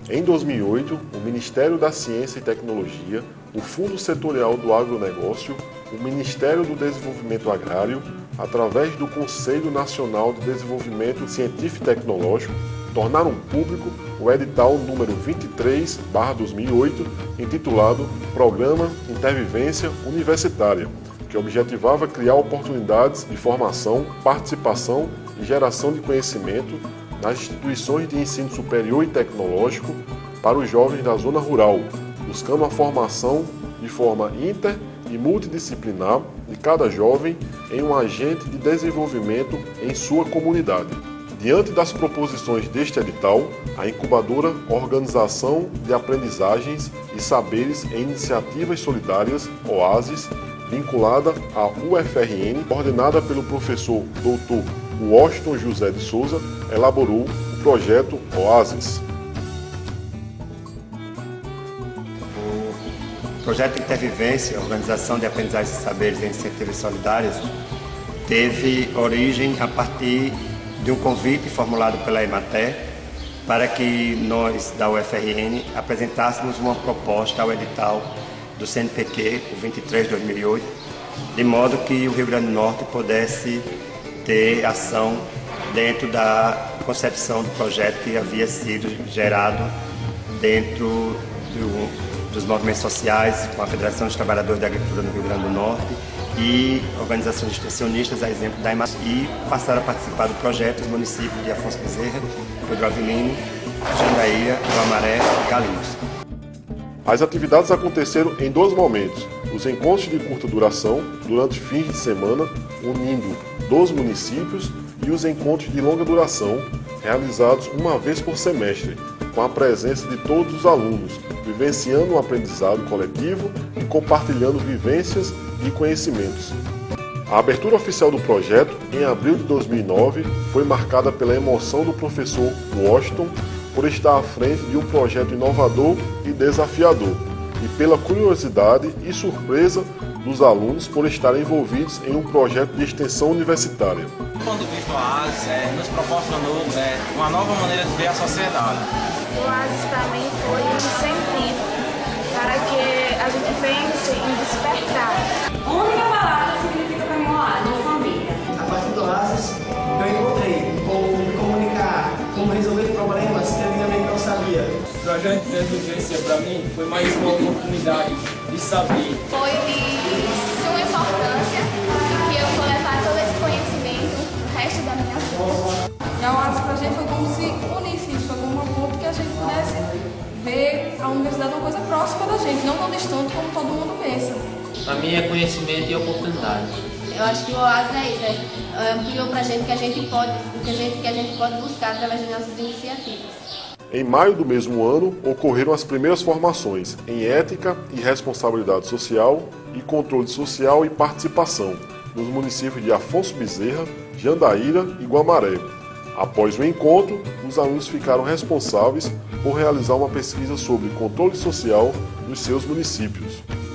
Em 2008, o Ministério da Ciência e Tecnologia, o Fundo Setorial do Agronegócio, o Ministério do Desenvolvimento Agrário, através do Conselho Nacional de Desenvolvimento Científico e Tecnológico, tornaram público o edital número 23/2008, intitulado Programa Intervivência Universitária, que objetivava criar oportunidades de formação, participação e geração de conhecimento nas instituições de ensino superior e tecnológico para os jovens da zona rural, buscando a formação de forma inter e multidisciplinar de cada jovem em um agente de desenvolvimento em sua comunidade. Diante das proposições deste edital, a incubadora Organização de Aprendizagens e Saberes em Iniciativas Solidárias, OASES, vinculada à UFRN, coordenada pelo professor Dr. Washington José de Souza, elaborou o projeto OASES. O projeto Intervivência, Organização de Aprendizagens e Saberes em Iniciativas Solidárias, teve origem a partir de um convite formulado pela EMATER para que nós, da UFRN, apresentássemos uma proposta ao edital do CNPq, o 23/2008, de modo que o Rio Grande do Norte pudesse ter ação dentro da concepção do projeto que havia sido gerado dentro dos movimentos sociais, com a Federação dos Trabalhadores da Agricultura no Rio Grande do Norte e organizações extensionistas, a exemplo da EMATER, e passaram a participar do projeto os municípios de Afonso Bezerra, Pedro Avelino, Jandaíra, Guamaré e Galinhos. As atividades aconteceram em 2 momentos: os encontros de curta duração, durante fins de semana, unindo 12 municípios, e os encontros de longa duração, realizados uma vez por semestre, com a presença de todos os alunos, vivenciando um aprendizado coletivo e compartilhando vivências e conhecimentos. A abertura oficial do projeto, em abril de 2009, foi marcada pela emoção do professor Washington por estar à frente de um projeto inovador e desafiador, e pela curiosidade e surpresa dos alunos por estarem envolvidos em um projeto de extensão universitária. Do ponto de vista do OASES, nos proporcionou uma nova maneira de ver a sociedade. O OASES para mim foi um incentivo para que a gente pense em despertar. A única palavra que significa para mim OASES, família. A partir do OASES, eu encontrei como me comunicar, como resolver problemas que antigamente não sabia. O projeto de Intervivência para mim foi mais uma oportunidade de saber. Foi de suma importância que eu vou levar todo esse conhecimento o resto da minha vida. E a OASES para a gente foi como se unisse isso, foi como uma ponto que a gente pudesse ver a universidade uma coisa próxima da gente, não tão distante como todo mundo pensa. Para mim é conhecimento e oportunidade. Eu acho que o OASES é isso, ampliou para a gente que a gente pode buscar através das nossas iniciativas. Em maio do mesmo ano, ocorreram as primeiras formações em Ética e Responsabilidade Social e Controle Social e Participação, nos municípios de Afonso Bezerra, Jandaíra e Guamaré. Após o encontro, os alunos ficaram responsáveis por realizar uma pesquisa sobre controle social nos seus municípios.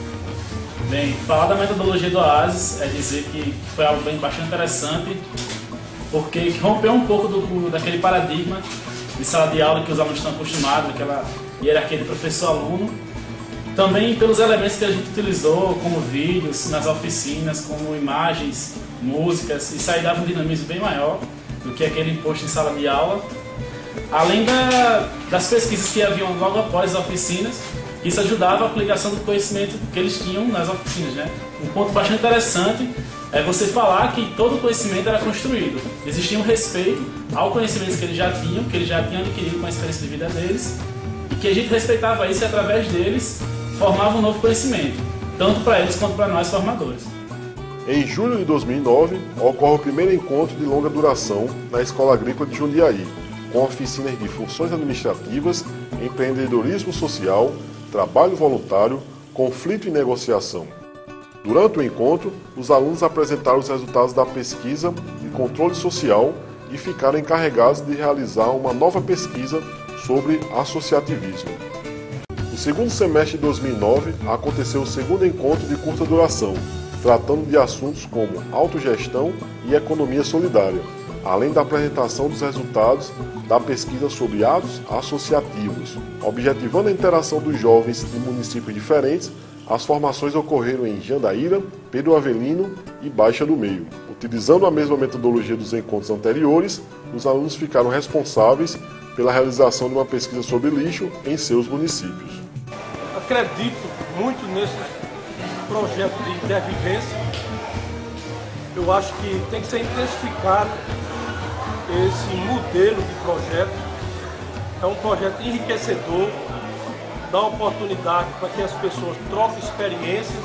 Bem, falar da metodologia do OASES é dizer que foi algo bastante interessante, porque rompeu um pouco daquele paradigma de sala de aula que os alunos estão acostumados, aquela hierarquia de professor-aluno. Também pelos elementos que a gente utilizou, como vídeos nas oficinas, como imagens, músicas, isso aí dava um dinamismo bem maior do que aquele imposto em sala de aula. Além das pesquisas que haviam logo após as oficinas, isso ajudava a aplicação do conhecimento que eles tinham nas oficinas, né? Um ponto bastante interessante é você falar que todo o conhecimento era construído. Existia um respeito ao conhecimento que eles já tinham adquirido com a experiência de vida deles, e que a gente respeitava isso e através deles formava um novo conhecimento, tanto para eles quanto para nós formadores. Em julho de 2009, ocorre o primeiro encontro de longa duração na Escola Agrícola de Jundiaí, com oficinas de funções administrativas, empreendedorismo social, trabalho voluntário, conflito e negociação. Durante o encontro, os alunos apresentaram os resultados da pesquisa de controle social e ficaram encarregados de realizar uma nova pesquisa sobre associativismo. No segundo semestre de 2009, aconteceu o segundo encontro de curta duração, tratando de assuntos como autogestão e economia solidária, além da apresentação dos resultados da pesquisa sobre atos associativos. Objetivando a interação dos jovens de municípios diferentes, as formações ocorreram em Jandaíra, Pedro Avelino e Baixa do Meio. Utilizando a mesma metodologia dos encontros anteriores, os alunos ficaram responsáveis pela realização de uma pesquisa sobre lixo em seus municípios. Acredito muito nesse projeto de intervivência. Eu acho que tem que ser intensificado esse modelo de projeto. É um projeto enriquecedor, dá oportunidade para que as pessoas troquem experiências.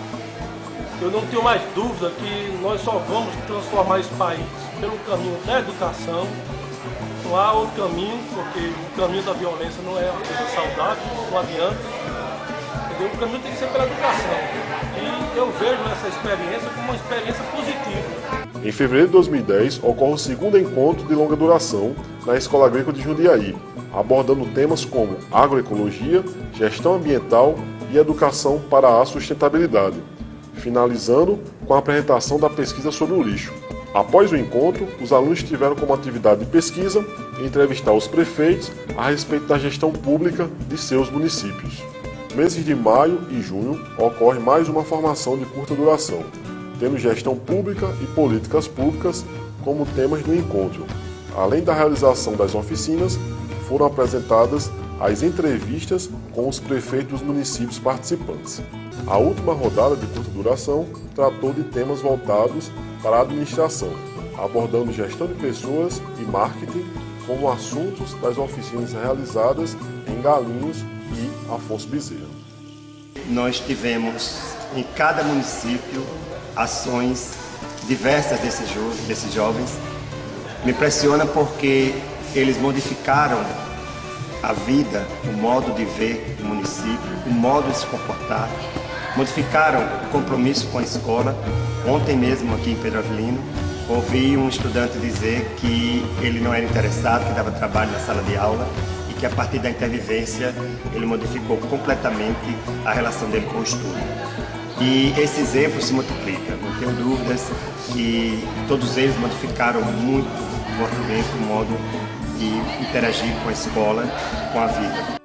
Eu não tenho mais dúvida que nós só vamos transformar esse país pelo caminho da educação. Não há outro caminho, porque o caminho da violência não é uma coisa saudável, não adianta. Entendeu? O caminho tem que ser pela educação. E eu vejo essa experiência como uma experiência positiva. Em fevereiro de 2010, ocorre o segundo encontro de longa duração na Escola Agrícola de Jundiaí, abordando temas como agroecologia, gestão ambiental e educação para a sustentabilidade, finalizando com a apresentação da pesquisa sobre o lixo. Após o encontro, os alunos tiveram como atividade de pesquisa entrevistar os prefeitos a respeito da gestão pública de seus municípios. Meses de maio e junho ocorre mais uma formação de curta duração, tendo gestão pública e políticas públicas como temas do encontro. Além da realização das oficinas, foram apresentadas as entrevistas com os prefeitos dos municípios participantes. A última rodada de curta duração tratou de temas voltados para a administração, abordando gestão de pessoas e marketing como assuntos das oficinas realizadas em Galinhos e Afonso Bezerra. Nós tivemos em cada município ações diversas desses jovens. Me impressiona porque eles modificaram a vida, o modo de ver o município, o modo de se comportar, modificaram o compromisso com a escola. Ontem mesmo aqui em Pedro Avelino, ouvi um estudante dizer que ele não era interessado, que dava trabalho na sala de aula e que a partir da intervivência ele modificou completamente a relação dele com o estudo. E esse exemplo se multiplica, não tenho dúvidas que todos eles modificaram muito fortemente o modo de interagir com a escola, com a vida.